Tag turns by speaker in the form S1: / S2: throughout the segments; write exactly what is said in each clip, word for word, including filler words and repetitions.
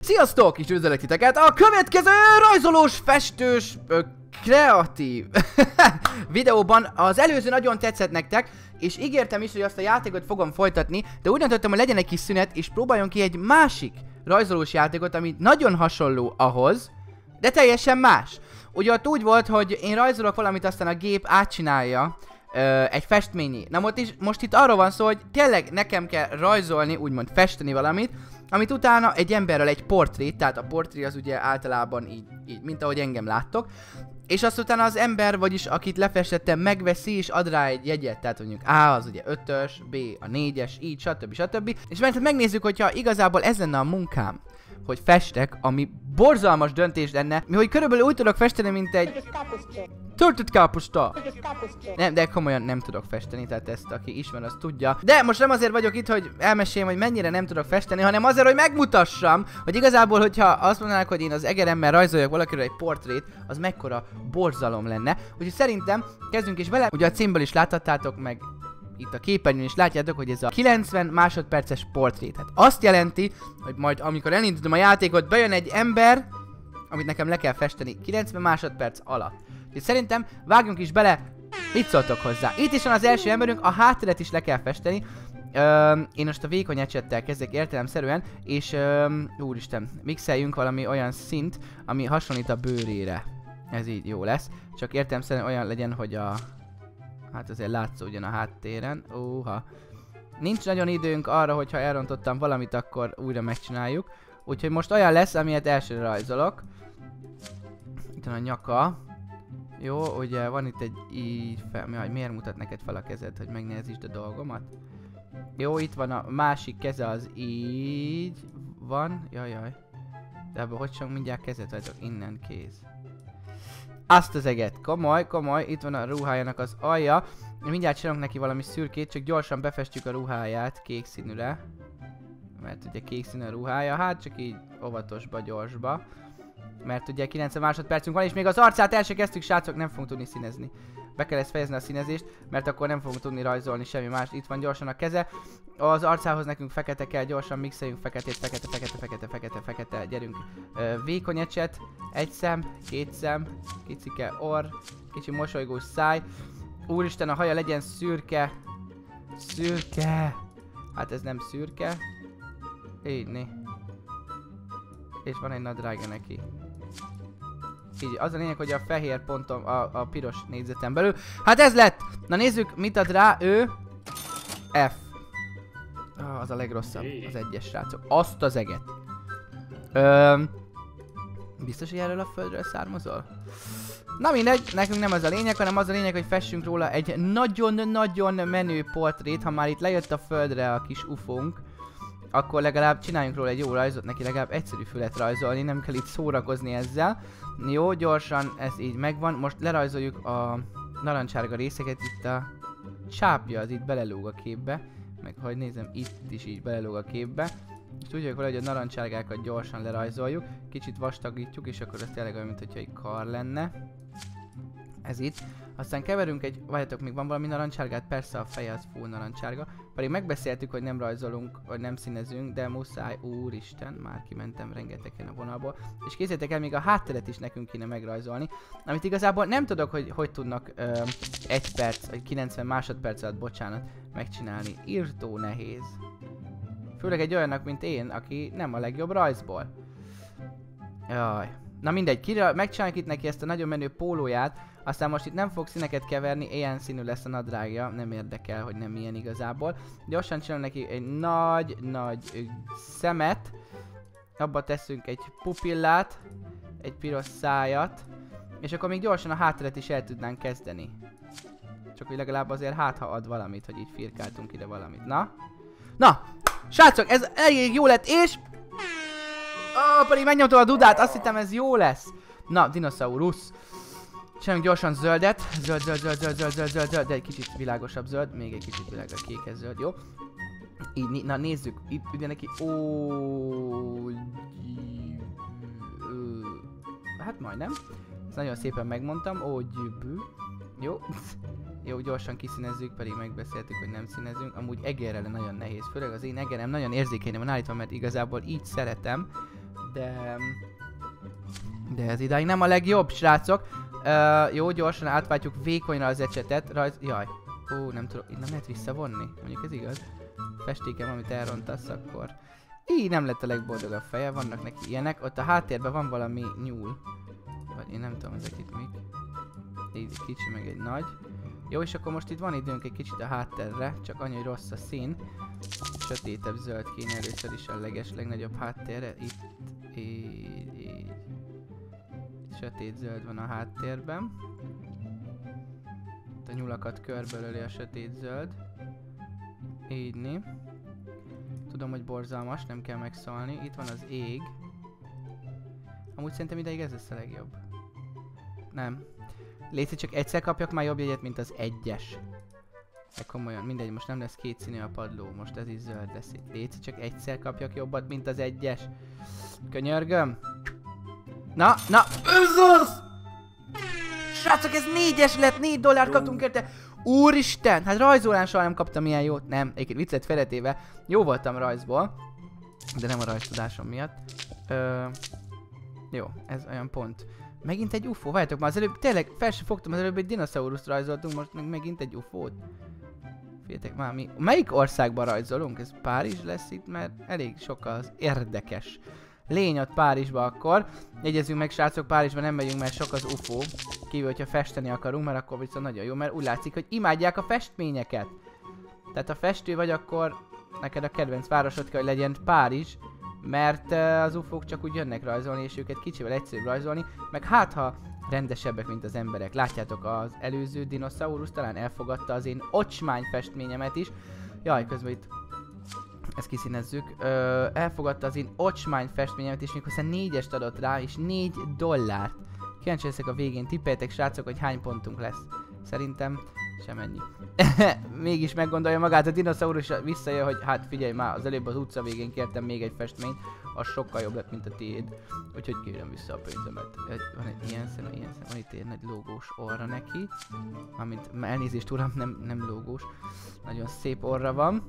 S1: Sziasztok! És üdvözöllek titeket a következő rajzolós, festős, ö, kreatív videóban. Az előző nagyon tetszett nektek, és ígértem is, hogy azt a játékot fogom folytatni, de úgy döntöttem, hogy legyen egy kis szünet, és próbáljon ki egy másik rajzolós játékot, ami nagyon hasonló ahhoz, de teljesen más. Ugye ott úgy volt, hogy én rajzolok valamit, aztán a gép átcsinálja ö, egy festményi. Na most, is, most itt arról van szó, hogy tényleg nekem kell rajzolni, úgymond festeni valamit, amit utána egy emberrel egy portrét, tehát a portré az ugye általában így, így, mint ahogy engem láttok, és azt utána az ember, vagyis akit lefestettem, megveszi és ad rá egy jegyet, tehát mondjuk A az ugye ötös, B a négyes, így, stb. stb. És mert megnézzük, hogyha igazából ez lenne a munkám, hogy festek, ami borzalmas döntés lenne, mi hogy körülbelül úgy tudok festeni, mint egy töltött káposzta. Nem, de komolyan nem tudok festeni, tehát ezt aki ismer, az tudja. De most nem azért vagyok itt, hogy elmeséljem, hogy mennyire nem tudok festeni, hanem azért, hogy megmutassam, hogy igazából, hogyha azt mondanák, hogy én az egeremmel rajzoljak valakiről egy portrét, az mekkora borzalom lenne. Úgyhogy szerintem kezdjünk is vele. Ugye a címből is láthattátok, meg itt a képernyőn is látjátok, hogy ez a kilencven másodperces portré. Tehát azt jelenti, hogy majd amikor elindítom a játékot, bejön egy ember, amit nekem le kell festeni kilencven másodperc alatt. Úgyhogy szerintem vágjunk is bele, mit szóltok hozzá. Itt is van az első emberünk, a hátteret is le kell festeni. Öm, én most a vékony ecsettel kezdek értelemszerűen, és öm, úristen, mixeljünk valami olyan szint, ami hasonlít a bőrére. Ez így jó lesz, csak értelemszerűen olyan legyen, hogy a... Hát azért látszódjon a háttéren. Óha. Nincs nagyon időnk arra, hogyha elrontottam valamit, akkor újra megcsináljuk. Úgyhogy most olyan lesz, amilyet elsőre rajzolok. Itt van a nyaka. Jó, ugye van itt egy így fel... Jaj, miért mutat neked fel a kezed, hogy megnézítsd a dolgomat? Jó, itt van a másik keze, az így van. Jaj, jaj. De ebből hogy sem mindjárt kezet vagyok, innen kéz. Azt az eget, komoly, komoly, itt van a ruhájának az alja. Mindjárt csinálunk neki valami szürkét, csak gyorsan befestjük a ruháját kék színűre. Mert ugye kék színű a ruhája, hát csak így óvatosba, gyorsba. Mert ugye kilencven másodpercünk van, és még az arcát el se kezdtük, srácok, nem fogunk tudni színezni. Be kell ezt fejezni a színezést, mert akkor nem fogunk tudni rajzolni semmi más. Itt van gyorsan a keze. Az arcához nekünk fekete kell, gyorsan mixeljünk feketét, fekete, fekete, fekete, fekete, fekete, gyerünk. Ö, vékony ecset, egy szem, két szem, kicike orr, kicsi mosolygós száj. Úristen, a haja legyen szürke. Szürke. Hát ez nem szürke. Így né. És van egy nadrágja neki. Így, az a lényeg, hogy a fehér pontom a, a piros négyzeten belül. Hát ez lett! Na nézzük, mit ad rá ő. F. Oh, az a legrosszabb, az egyes, srácok. Azt az eget. Öm, biztos, hogy erről a földről származol? Na mindegy, nekünk nem az a lényeg, hanem az a lényeg, hogy fessünk róla egy nagyon-nagyon menő portrét. Ha már itt lejött a földre a kis ufónk, akkor legalább csináljunk róla egy jó rajzot, neki legalább egyszerű fület rajzolni, nem kell itt szórakozni ezzel. Jó, gyorsan, ez így megvan. Most lerajzoljuk a narancsárga részeket, itt a csápja az itt belelóg a képbe. Meg hogy nézem, itt is így belelóg a képbe. És tudjuk valahogy a narancsárgákat gyorsan lerajzoljuk. Kicsit vastagítjuk, és akkor ez tényleg olyan, mintha egy kar lenne. Ez itt. Aztán keverünk egy, várjatok, még van valami narancsárgát? Persze, a feje az full narancsárga. Pedig megbeszéltük, hogy nem rajzolunk, vagy nem színezünk, de muszáj, úristen, már kimentem rengetegen a vonalból. És készítek el, még a hátteret is nekünk kéne megrajzolni, amit igazából nem tudok, hogy hogy tudnak ö, egy perc, vagy kilencven másodperc alatt, bocsánat, megcsinálni. Írtó nehéz. Főleg egy olyannak, mint én, aki nem a legjobb rajzból. Jaj. Na mindegy, megcsináljuk itt neki ezt a nagyon menő pólóját, aztán most itt nem fog színeket keverni, ilyen színű lesz a nadrágja, nem érdekel, hogy nem ilyen igazából. Gyorsan csinálunk neki egy nagy-nagy szemet, abba teszünk egy pupillát, egy piros szájat, és akkor még gyorsan a hátteret is el tudnánk kezdeni. Csak hogy legalább azért hát, ha ad valamit, hogy így firkáltunk ide valamit. Na? Na! Srácok, ez elég jó lett, és... Ó, oh, pedig megnyomtam a dudát, azt hittem ez jó lesz. Na, dinoszaurusz. Csináljunk gyorsan zöldet. Zöld, zöld, zöld, zöld, zöld, zöld, zöld, zöld, de egy kicsit világosabb zöld. Még egy kicsit világosabb kékes zöld, jó? Így, na nézzük. Itt ugye neki... Ó... Hát majdnem. Ezt nagyon szépen megmondtam. Ó, gyűbű. Jó. Jó, gyorsan kiszínezzük, pedig megbeszéltük, hogy nem színezünk. Amúgy egerrel nagyon nehéz. Főleg az én egerem nagyon érzékenyen van állítva, mert igazából így szeretem. De... De ez idáig nem a legjobb, srácok. Uh, jó, gyorsan átváltjuk vékonyra az ecsetet. Rajz... Jaj. Ó, nem tudom, így nem lehet visszavonni. Mondjuk ez igaz. Festékem, amit elrontasz, akkor... Így nem lett a legboldogabb feje, vannak neki ilyenek. Ott a háttérben van valami nyúl. Vagy én nem tudom, ezek itt mik. Így egy kicsi, meg egy nagy. Jó, és akkor most itt van időnk egy kicsit a háttérre, csak annyi, hogy rossz a szín. Sötétebb zöld kéne először is a leges, legnagyobb háttérre. Itt, így, így. Sötét zöld van a háttérben. Itt a nyulakat körbelöli a sötét zöld. Így né. Tudom, hogy borzalmas, nem kell megszólni. Itt van az ég. Amúgy szerintem ideig ez lesz a legjobb. Nem. Léci, csak egyszer kapjak már jobb jegyet, mint az egyes. De komolyan, mindegy, most nem lesz kétszínű a padló, most ez is zöld lesz itt. Léci, csak egyszer kapjak jobbat, mint az egyes. Könyörgöm. Na, na, ez az! Srácok, ez négyes lett, négy dollárt kaptunk érte. Úristen, hát rajzolán soha nem kaptam ilyen jót. Nem, egyébként viccet feletéve, jó voltam rajzból, de nem a rajztudásom miatt. Ö, jó, ez olyan pont. Megint egy ufó, várjátok már az előbb, tényleg fel sem fogtam, az előbb egy dinoszauruszt rajzoltunk, most meg megint egy ufót. Figyeljetek már, mi, melyik országban rajzolunk? Ez Párizs lesz itt, mert elég sok az érdekes lény ott Párizsba akkor. Jegyezzünk meg, srácok, Párizsba nem megyünk, mert sok az ufó. Kívül, hogyha festeni akarunk, mert akkor viszont nagyon jó, mert úgy látszik, hogy imádják a festményeket. Tehát ha festő vagy, akkor neked a kedvenc városod kell, hogy legyen Párizs. Mert uh, az ufók csak úgy jönnek rajzolni, és őket kicsivel egyszerűbb rajzolni, meg hát ha rendesebbek, mint az emberek. Látjátok, az előző dinoszaurusz talán elfogadta az én ocsmány festményemet is. Jaj, közben itt ezt kiszínezzük. Ö, elfogadta az én ocsmány festményemet, és méghozzá négyest adott rá, és négy dollárt. Kíváncsi leszek a végén, tippeljetek, srácok, hogy hány pontunk lesz. Szerintem semennyi. Mégis meggondolja magát a dinoszaurusz, visszajön, hogy hát figyelj már, az előbb az utca végén kértem még egy festményt, az sokkal jobb lett, mint a tiéd. Úgyhogy kérem vissza a pénzemet. Van egy ilyen szem, ilyen szem, van itt egy nagy lógós orra neki. Amint, elnézést uram, nem, nem lógós. Nagyon szép orra van.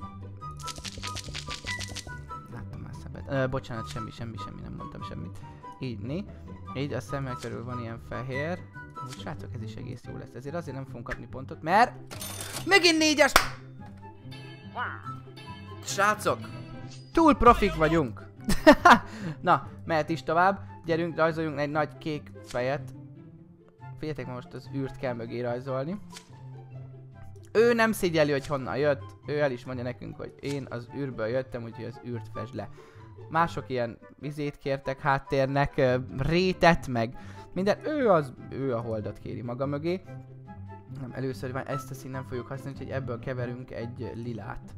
S1: Láttam már szemet. Ö, bocsánat, semmi, semmi, semmi, nem mondtam semmit. Így né. Így a szemmel körül van ilyen fehér. Úgy, srácok, ez is egész jó lesz. Ezért azért nem fogunk kapni pontot, mert... Megint négyes! Srácok! Túl profik vagyunk! Na, mehet is tovább. Gyerünk, rajzoljunk egy nagy kék fejet. Figyeljetek, most az űrt kell mögé rajzolni. Ő nem szégyeli, hogy honnan jött. Ő el is mondja nekünk, hogy én az űrből jöttem, úgyhogy az űrt fesd le. Mások ilyen vizét kértek háttérnek, rétet, meg minden. Ő az, ő a holdat kéri maga mögé. Nem, először már ezt a szín nem fogjuk használni, úgyhogy ebből keverünk egy lilát.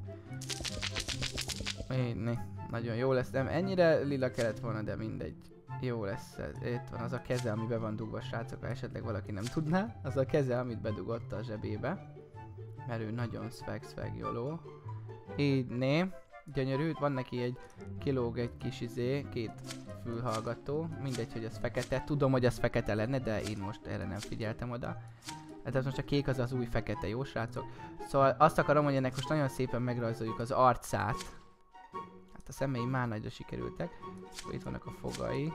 S1: Én, nagyon jó lesz, nem ennyire lila kellett volna, de mindegy. Jó lesz, itt van az a keze, ami be van dugva, srácok, ha esetleg valaki nem tudná. Az a keze, amit bedugott a zsebébe. Mert ő nagyon swag swag joló. Így né. Gyönyörű, van neki egy kilóg egy kis izé, két fülhallgató. Mindegy, hogy az fekete. Tudom, hogy az fekete lenne, de én most erre nem figyeltem oda. Hát ez most a kék az az új fekete, jó srácok? Szóval azt akarom, hogy ennek most nagyon szépen megrajzoljuk az arcát. Hát a szemei már nagyra sikerültek. Akkor itt vannak a fogai.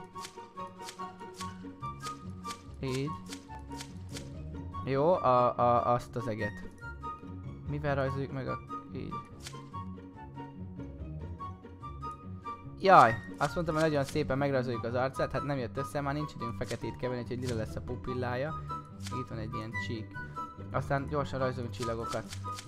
S1: Így. Jó, a, a, azt az eget. Mivel rajzoljuk meg a... így. Jaj, azt mondtam, hogy nagyon szépen megrajzoljuk az arcát, hát nem jött össze, már nincs időnk feketét keverni, úgyhogy lila lesz a pupillája. Itt van egy ilyen csík. Aztán gyorsan rajzolunk csillagokat.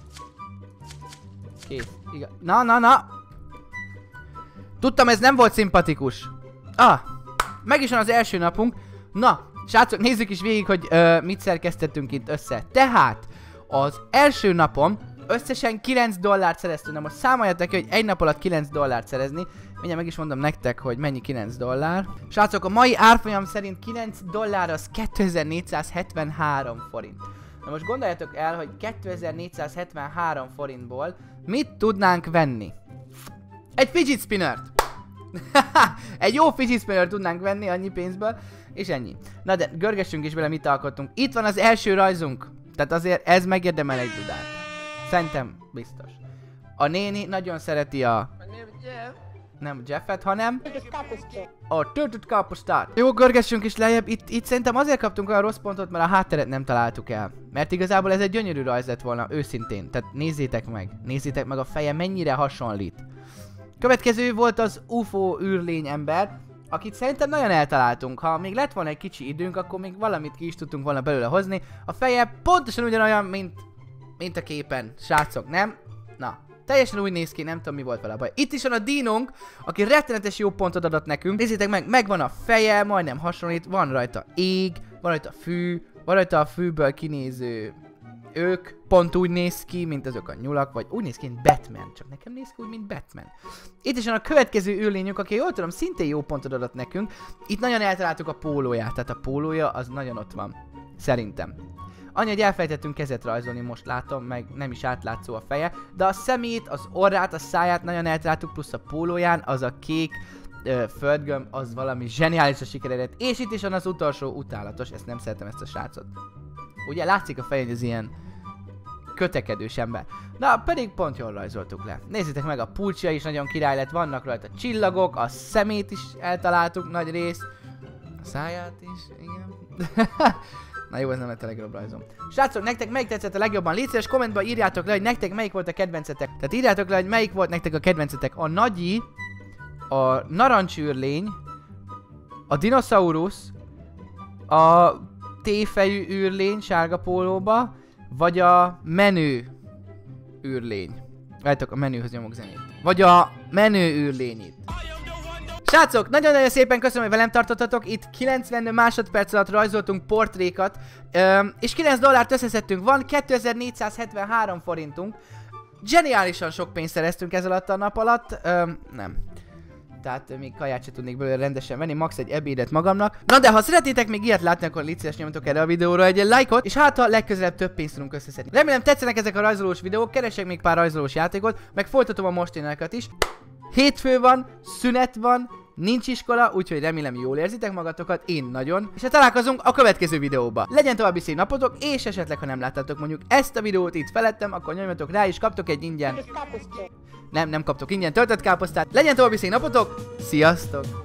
S1: Kész. Igaz. Na, na, na! Tudtam, ez nem volt szimpatikus. Ah! Meg is van az első napunk. Na, srácok, nézzük is végig, hogy uh, mit szerkesztettünk itt össze. Tehát, az első napon összesen kilenc dollárt szereztünk. Na most számoljátok ki, hogy egy nap alatt kilenc dollárt szerezni. Mindjárt meg is mondom nektek, hogy mennyi kilenc dollár. Srácok, a mai árfolyam szerint kilenc dollár az kétezer-négyszázhetvenhárom forint. Na most gondoljatok el, hogy kétezer-négyszázhetvenhárom forintból mit tudnánk venni? Egy fidget spinnert! Egy jó fidget spinnert tudnánk venni annyi pénzből, és ennyi. Na de görgessünk is bele, mit alkottunk. Itt van az első rajzunk. Tehát azért ez megérdemel egy dudát. Szerintem biztos. A néni nagyon szereti a... nem Jeffet, hanem a töltött káposztát. Jó, görgessünk is lejjebb. Itt, itt szerintem azért kaptunk olyan rossz pontot, mert a hátteret nem találtuk el. Mert igazából ez egy gyönyörű rajz lett volna, őszintén. Tehát nézzétek meg, nézzétek meg a feje mennyire hasonlít. Következő volt az u f o űrlény ember, akit szerintem nagyon eltaláltunk. Ha még lett volna egy kicsi időnk, akkor még valamit ki is tudtunk volna belőle hozni. A feje pontosan ugyanolyan, mint, mint a képen. Srácok, nem? Na, teljesen úgy néz ki, nem tudom mi volt vele a baj. Itt is van a dinónk, aki rettenetes jó pontot adott nekünk. Nézzétek meg, megvan a feje, majdnem hasonlít, van rajta ég, van rajta fű, van rajta a fűből kinéző ők, pont úgy néz ki, mint azok a nyulak, vagy úgy néz ki, mint Batman, csak nekem néz ki úgy, mint Batman. Itt is van a következő űrlényünk, aki jól tudom, szintén jó pontot adott nekünk. Itt nagyon eltaláltuk a pólóját, tehát a pólója az nagyon ott van, szerintem. Annyi, hogy elfelejtettünk kezet rajzolni, most látom, meg nem is átlátszó a feje, de a szemét, az orrát, a száját nagyon eltaláltuk, plusz a pólóján, az a kék ö, földgömb, az valami zseniálisra sikeredett. És itt is van az utolsó utálatos, ezt nem szeretem, ezt a srácot. Ugye látszik a fején, hogy ez ilyen kötekedős ember. Na, pedig pont jól rajzoltuk le. Nézzétek meg, a pulcsia is nagyon király lett, vannak rajta csillagok, a szemét is eltaláltuk nagy rész. A száját is, igen. Na jó, ez nem lett a legjobb rajzom. Srácok, nektek melyik tetszett a legjobban? Légy szíves, kommentben írjátok le, hogy nektek melyik volt a kedvencetek. Tehát írjátok le, hogy melyik volt nektek a kedvencetek. A nagyi, a narancsűrlény, a dinoszaurusz, a T-fejű űrlény sárga pólóba, vagy a menő űrlény. Várjátok, a menőhöz nyomok zenét. Vagy a menő űrlény itt. Srácok, nagyon-nagyon szépen köszönöm, hogy velem tartottatok. Itt kilencven másodperc alatt rajzoltunk portrékat, öm, és kilenc dollárt összeszedtünk. Van kétezer-négyszázhetvenhárom forintunk. Zseniálisan sok pénzt szereztünk ez alatt a nap alatt. Öm, nem. Tehát még kaját se tudnék belőle rendesen venni, max egy ebédet magamnak. Na de ha szeretnétek még ilyet látni, akkor légy szíves, nyomjatok erre a videóra egy lájkot, és hát ha legközelebb több pénzt tudunk összeszedni. Remélem tetszenek ezek a rajzolós videók, keresek még pár rajzolós játékot, meg folytatom a mosténákat is. Hétfő van, szünet van, nincs iskola, úgyhogy remélem jól érzitek magatokat, én nagyon. És hát találkozunk a következő videóba. Legyen további szép napotok, és esetleg ha nem láttátok mondjuk ezt a videót itt felettem, akkor nyomjatok rá és kaptok egy ingyen. Nem, nem kaptok ingyen töltött káposztát. Legyen további szép napotok, sziasztok!